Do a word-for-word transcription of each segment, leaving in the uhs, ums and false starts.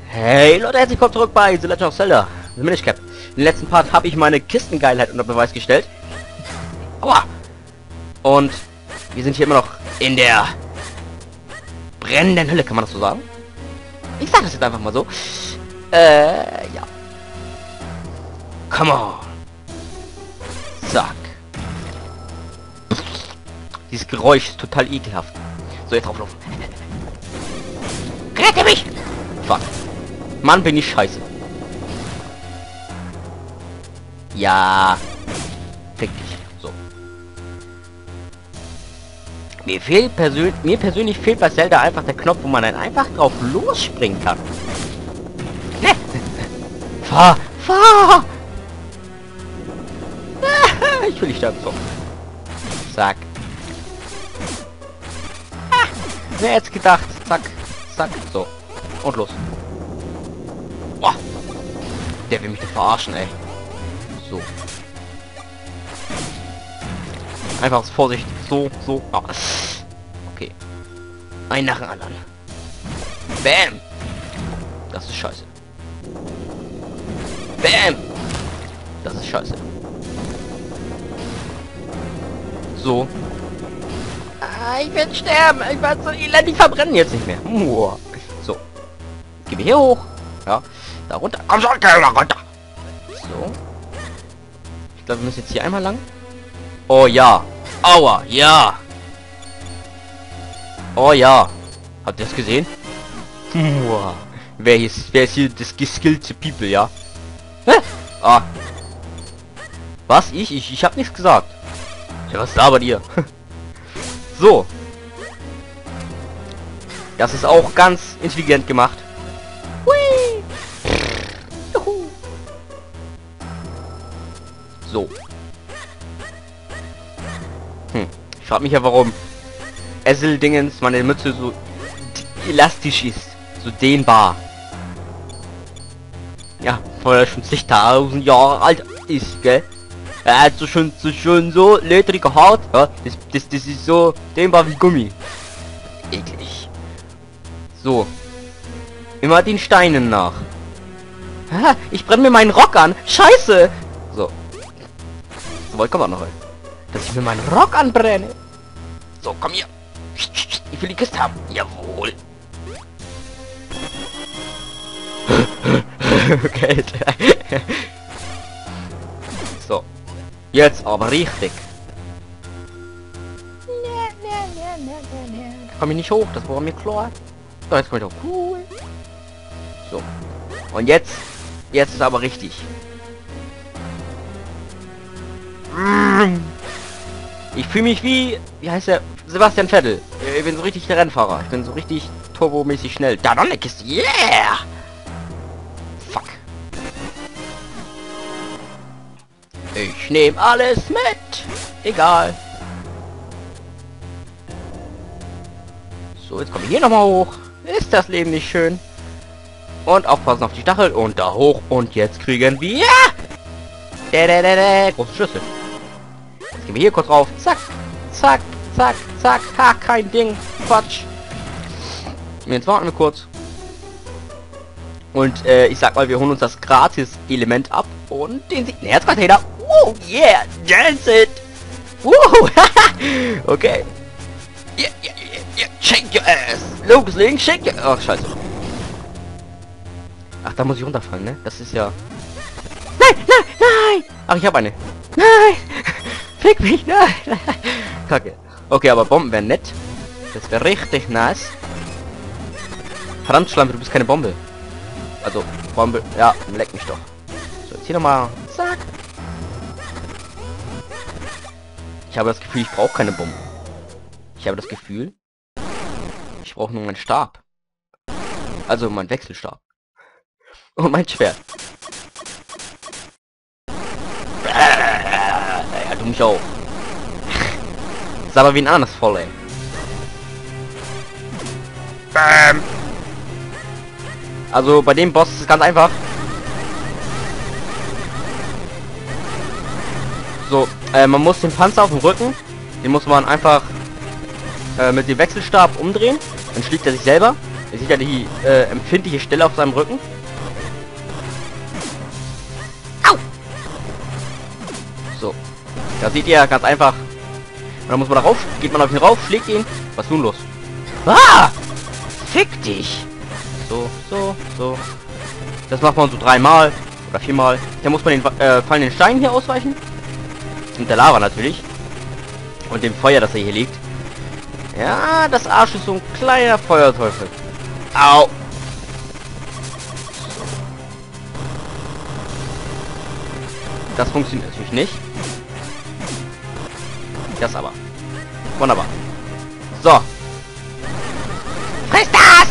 Hey Leute, herzlich willkommen zurück bei The Legend of Zelda, The Minish Cap. Im letzten Part habe ich meine Kistengeilheit unter Beweis gestellt. Aua! Und wir sind hier immer noch in der brennenden Hölle, kann man das so sagen? Ich sage das jetzt einfach mal so. Äh, ja. Come on. Zack. Dieses Geräusch ist total ekelhaft. So, jetzt drauflaufen. Rette mich! Fuck. Mann, bin ich scheiße. Ja. Fick dich. So. Mir fehlt persönlich, mir persönlich fehlt bei Zelda einfach der Knopf, wo man dann einfach drauf losspringen kann. Ne? Fahr! Fahr! Ich will nicht sterben. So. Zack. Ah, wer hätte gedacht? Zack. Zack. So. Und los. Boah. Der will mich doch verarschen, ey. So. Einfach aus Vorsicht. So, so. Ah. Okay. Ein nach dem anderen. Bam. Das ist scheiße. Bam. Das ist scheiße. So. Ah, ich werde sterben. Ich werde so elendig verbrennen jetzt nicht mehr. Uah. So. Gehen wir hier hoch. Ja. Da runter. Komm schon, da runter. So. Ich glaube, wir müssen jetzt hier einmal lang. Oh ja. Aua. Ja. Oh ja. Habt ihr das gesehen? Uah. Wer ist, wer ist hier das geskillte People, ja? Hä? Ah. Was? Ich? Ich, ich hab nichts gesagt. Ja, was labert ihr? So. Das ist auch ganz intelligent gemacht. Hui. Juhu. So. Hm. Ich frage mich ja, warum Essel-Dingens meine Mütze so elastisch ist. So dehnbar. Ja, weil er schon zigtausend Jahre alt ist, gell? Er hat so schön, so schön so ledrige Haut. Ja, das, das, das ist so dehnbar wie Gummi. Eklig. So. Immer den Steinen nach. Ha, ich brenne mir meinen Rock an. Scheiße. So. So weit kommt auch noch rein. Dass ich mir meinen Rock anbrenne. So, komm hier. Ich will die Kiste haben. Jawohl. Okay. So. Jetzt aber richtig. Komm ich nicht hoch, das war mir klar. So, jetzt komme ich doch cool. So. Und jetzt, jetzt ist aber richtig. Ich fühle mich wie, wie heißt der? Sebastian Vettel. Ich bin so richtig der Rennfahrer. Ich bin so richtig turbomäßig schnell. Da noch eine Kiste. Yeah! Fuck. Ich nehme alles mit. Egal. So, jetzt komme ich hier nochmal hoch. Ist das Leben nicht schön? Und aufpassen auf die Stachel. Und da hoch. Und jetzt kriegen wir... Da, da, da, da. Große Schüssel. Jetzt gehen wir hier kurz drauf. Zack. Zack. Zack. Zack. Ha, kein Ding. Quatsch. Und jetzt warten wir kurz. Und äh, ich sag mal, wir holen uns das Gratis-Element ab. Und den sieht... Herzcontainer. Oh, yeah. Dance it. Woo. Okay. Yeah, yeah, yeah, yeah. Shake your ass. Lucas Link, shake your... Ach, scheiße. Ach, da muss ich runterfallen, ne? Das ist ja... Nein, nein, nein! Ach, ich habe eine. Nein! Fick mich, nein! Kacke. Okay, aber Bomben wären nett. Das wäre richtig nice. Verdammt, Schlampe, du bist keine Bombe. Also, Bombe... Ja, leck mich doch. So, jetzt hier nochmal... Zack. Ich habe das Gefühl, ich brauche keine Bombe. Ich habe das Gefühl, ich brauche nur meinen Stab. Also mein Wechselstab. Und mein Schwert. Ja, du mich auch. Das ist aber wie ein anderes voll, ey. Bam. Also bei dem Boss ist es ganz einfach. So, äh, man muss den Panzer auf dem Rücken, den muss man einfach äh, mit dem Wechselstab umdrehen, dann schlägt er sich selber. Ihr seht ja die äh, empfindliche Stelle auf seinem Rücken. Au! So. Da seht ihr ganz einfach. Und dann muss man darauf, geht man auf ihn rauf, schlägt ihn. Was ist nun los? Ah! Fick dich! So, so, so. Das macht man so dreimal oder viermal. Dann muss man den äh, fallenden Stein hier ausweichen. Und der Lava natürlich. Und dem Feuer, das er hier liegt. Ja, das Arsch ist so ein kleiner Feuerteufel. Au! Das funktioniert natürlich nicht. Das aber. Wunderbar. So. Friss das!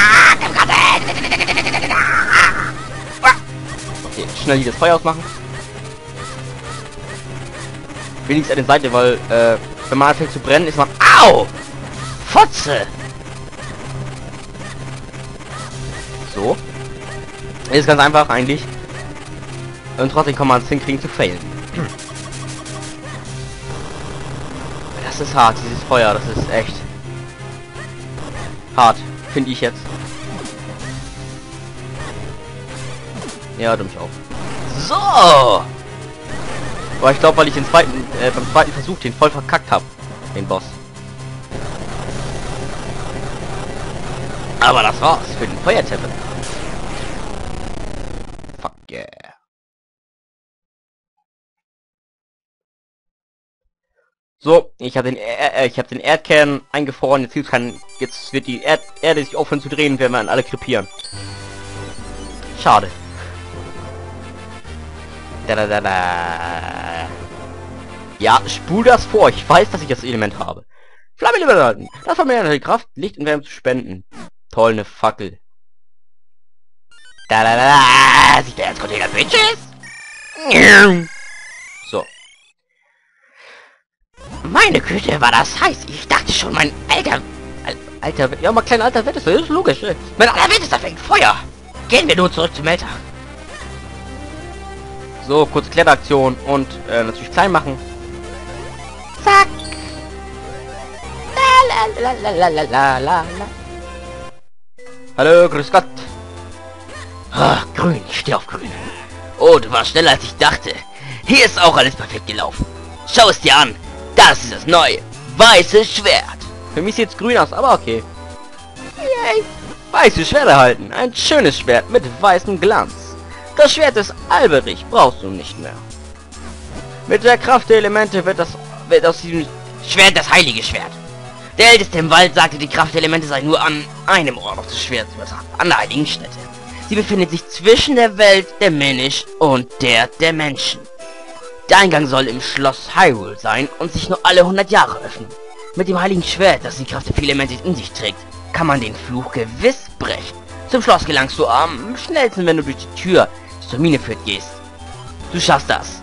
Okay, schnell hier das Feuer ausmachen. Wenigstens an der Seite, weil, äh, wenn man anfängt zu brennen, ist man... Au! Fotze! So. Ist ganz einfach eigentlich. Und trotzdem kann man es hinkriegen zu failen. Das ist hart, dieses Feuer, das ist echt hart, finde ich jetzt. Ja, du mich auch. So! Aber ich glaube, weil ich den zweiten, äh, beim zweiten Versuch den voll verkackt habe, den Boss. Aber das war's für den Feuertempel. Fuck yeah. So, ich habe den äh, ich habe den Erdkern eingefroren. Jetzt gibt's keinen, jetzt wird die Erd Erde sich aufhören zu drehen, werden wir an alle krepieren. Schade. Da, da, da, da. Ja, spul das vor. Ich weiß, dass ich das Element habe. Flamme lieber halten. Das vermehrt die Kraft, Licht und Wärme zu spenden. Toll, eine Fackel. Da, da, da, da. Sieht der Erzcontainer, Bitches? So. Meine Güte, war das heiß. Ich dachte schon, mein alter... Al alter... Ja, mal kleiner alter Wettester. Das ist logisch. Ne? Mein alter Wettester fängt Feuer. Gehen wir nun zurück zum Melter. So, kurze Kletteraktion und äh, natürlich klein machen. Zack. La, la, la, la, la, la, la, la. Hallo, grüß Gott. Ah, grün, ich stehe auf grün. Oh, du warst schneller als ich dachte. Hier ist auch alles perfekt gelaufen. Schau es dir an. Das ist das neue weiße Schwert. Für mich sieht's grün aus, aber okay. Yay. Weiße Schwert erhalten. Ein schönes Schwert mit weißem Glanz. Das Schwert ist alberig, brauchst du nicht mehr. Mit der Kraft der Elemente wird das wird aus diesem Schwert das heilige Schwert. Der Älteste im Wald sagte, die Kraft der Elemente sei nur an einem Ort auf das Schwert zu übertragen, an der heiligen Stätte. Sie befindet sich zwischen der Welt der Minish und der der Menschen. Der Eingang soll im Schloss Hyrule sein und sich nur alle hundert Jahre öffnen. Mit dem heiligen Schwert, das die Kraft der vielen Elemente in sich trägt, kann man den Fluch gewiss brechen. Zum Schloss gelangst du am schnellsten, wenn du durch die Tür, die zur Mine führt, gehst. Du schaffst das.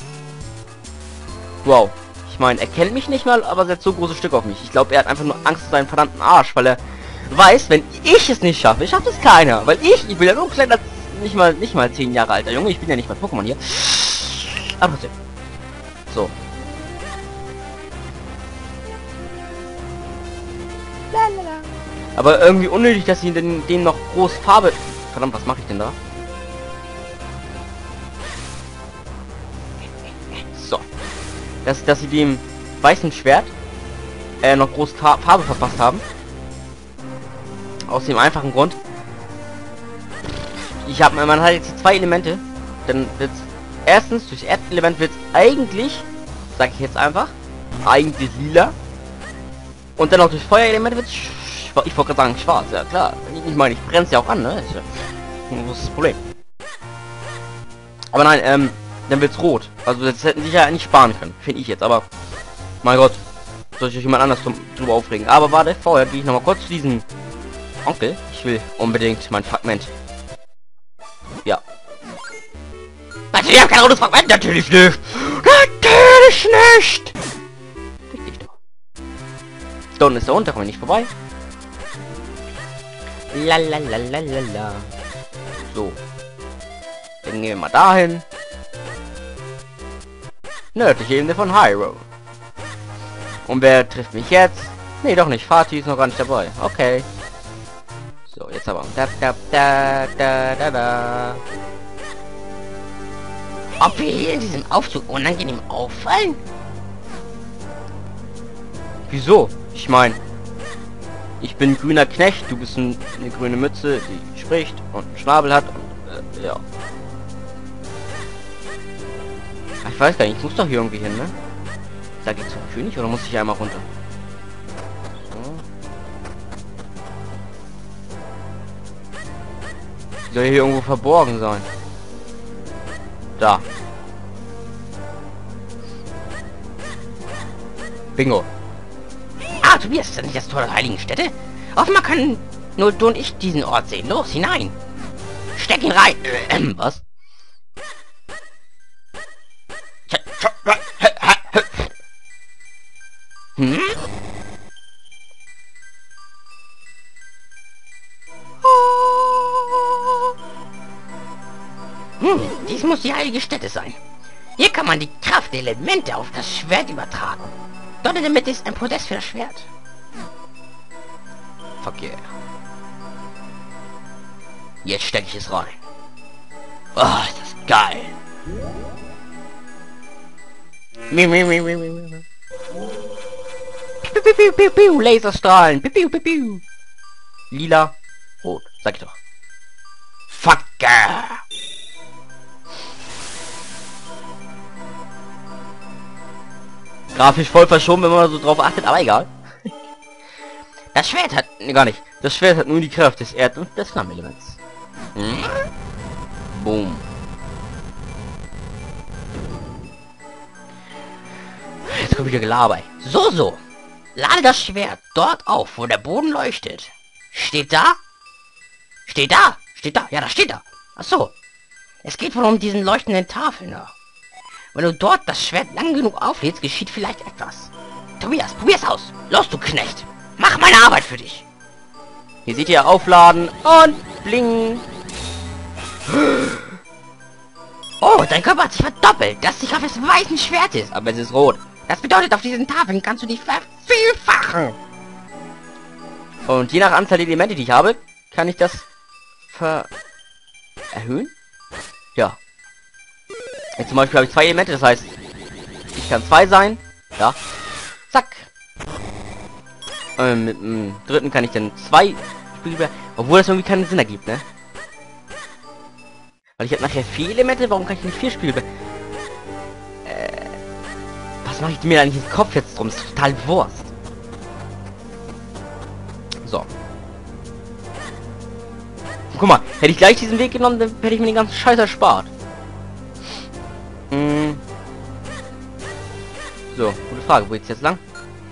Wow. Ich meine, er kennt mich nicht mal, aber setzt so große Stück auf mich. Ich glaube, er hat einfach nur Angst vor seinem verdammten Arsch, weil er weiß, wenn ich es nicht schaffe, schafft es keiner. Weil ich, ich bin ja nur ein kleiner, nicht mal, nicht mal zehn Jahre alter Junge. Ich bin ja nicht mal Pokémon hier. Aber trotzdem. So. Aber irgendwie unnötig, dass sie den, den noch groß Farbe... Verdammt, was mache ich denn da? So. Dass, dass sie dem weißen Schwert äh, noch groß Farbe verpasst haben. Aus dem einfachen Grund. Ich habe, man hat jetzt die zwei Elemente. Dann wird's erstens durch Erdelement wird eigentlich, sag ich jetzt einfach, eigentlich lila. Und dann auch durch Feuerelement wird ich wollte gerade sagen schwarz, ja klar. Ich meine, ich brenne es ja auch an, ne? Was ist das Problem? Aber nein, ähm, dann wird's rot. Also das hätten sich ja nicht sparen können, finde ich jetzt. Aber mein Gott, soll sich jemand anders drüber aufregen. Aber warte, vorher gehe ich noch mal kurz zu diesem Onkel. Ich will unbedingt mein Fragment. Ja. Natürlich, ich habe kein rotes Fragment. Natürlich nicht. Natürlich nicht. Richtig doch. Da unten ist der Hund, da komme ich nicht vorbei. La la la la la la. So. Dann gehen wir mal dahin. Nördliche Ebene von Hyrule. Und wer trifft mich jetzt? Nee, doch nicht. Fatih ist noch gar nicht dabei. Okay. So, jetzt aber. Da, da, da, da, da, da. Ob wir hier in diesem Aufzug unangenehm auffallen? Wieso? Ich meine, ich bin ein grüner Knecht, du bist ein, eine grüne Mütze, die spricht und einen Schnabel hat und, äh, ja. Ich weiß gar nicht, ich muss doch hier irgendwie hin, ne? Da geht's zum König oder muss ich einmal runter? So. Die soll hier irgendwo verborgen sein. Da. Bingo. Ah, Tobias, ist das nicht das Tor der heiligen Stätte? Offenbar können nur du und ich diesen Ort sehen. Los, hinein. Steck ihn rein. Äh, Was? Hm? Hm, dies muss die heilige Stätte sein. Hier kann man die Kraft der Elemente auf das Schwert übertragen. Dort in der Mitte ist ein Podest für das Schwert. Fuck yeah. Jetzt stecke ich es rein. Oh, ist das geil. Miu, miu, miu, miu, miu, miu. Piu, piu, piu, piu, piu, Laserstrahlen. Piu, piu, piu, piu. Lila. Rot. Sag ich doch. Fuck yeah. Grafisch voll verschoben, wenn man so drauf achtet, aber egal. Das Schwert hat... Nee, gar nicht. Das Schwert hat nur die Kraft des Erd- und des Flammenelements. Hm? Boom. Jetzt kommt wieder Gelaber. So, so. Lade das Schwert dort auf, wo der Boden leuchtet. Steht da? Steht da? Steht da? Ja, da steht da. Ach so. Es geht wohl um diesen leuchtenden Tafeln da. Wenn du dort das Schwert lang genug auflädst, geschieht vielleicht etwas. Tobias, probier's aus. Los, du Knecht. Mach meine Arbeit für dich. Hier seht ihr aufladen und bling. Oh, dein Körper hat sich verdoppelt. Das sich auf des weißen Schwertes. Aber es ist rot. Das bedeutet, auf diesen Tafeln kannst du dich vervielfachen. Und je nach Anzahl der Elemente, die ich habe, kann ich das ver... erhöhen? Ja. Jetzt zum Beispiel habe ich zwei Elemente, das heißt, ich kann zwei sein. Ja. Zack. Ähm, mit dem dritten kann ich dann zwei Spiele... Obwohl das irgendwie keinen Sinn ergibt, ne? Weil ich habe nachher vier Elemente, warum kann ich nicht vier Spiele... Äh... Was mache ich mir eigentlich ins Kopf jetzt drum? Das ist total Wurst. So. Guck mal, hätte ich gleich diesen Weg genommen, dann hätte ich mir den ganzen Scheiß erspart. Hm. So, gute Frage. Wo geht's jetzt lang?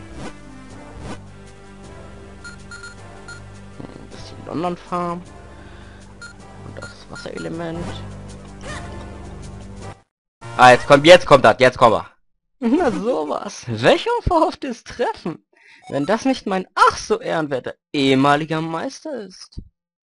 Hm, das ist die London Farm. Und das Wasserelement. Ah, jetzt kommt, jetzt kommt das, jetzt kommt er. Na sowas. Welch unverhofftes Treffen. Wenn das nicht mein ach so ehrenwerter ehemaliger Meister ist.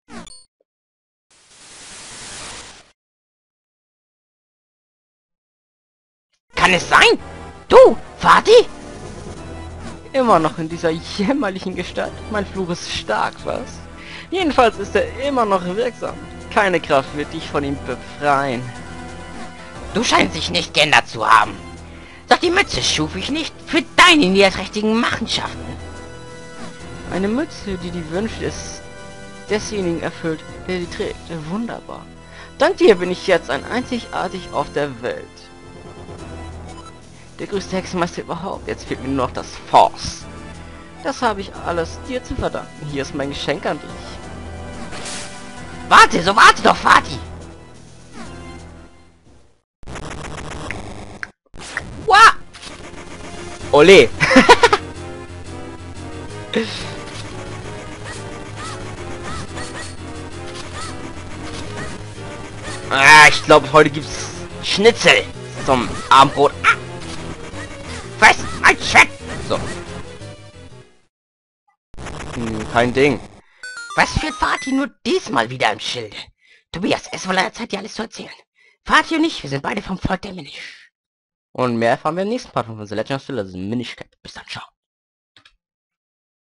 Kann es sein? Du, Vati? Immer noch in dieser jämmerlichen Gestalt. Mein Fluch ist stark, was? Jedenfalls ist er immer noch wirksam. Keine Kraft wird dich von ihm befreien. Du scheinst dich nicht geändert zu haben. Doch die Mütze schuf ich nicht für deine niederträchtigen Machenschaften. Eine Mütze, die die Wünsche des desjenigen erfüllt, der sie trägt. Wunderbar. Dank dir bin ich jetzt ein einzigartig auf der Welt. Der größte Hexenmeister überhaupt. Jetzt fehlt mir nur noch das Force. Das habe ich alles dir zu verdanken. Hier ist mein Geschenk an dich. Warte, so warte doch, Vati. Wow! Ole! Ah, ich glaube, heute gibt's Schnitzel zum Abendbrot. Ah. Was? Mein Schwert! So. Hm, kein Ding. Was führt Vati nur diesmal wieder im Schilde? Tobias, es war leider Zeit, dir alles zu erzählen. Vati und ich, wir sind beide vom Volk der Minish. Und mehr erfahren wir im nächsten Part von The Legend of Zelda, das ist Minish Cap. Bis dann, ciao.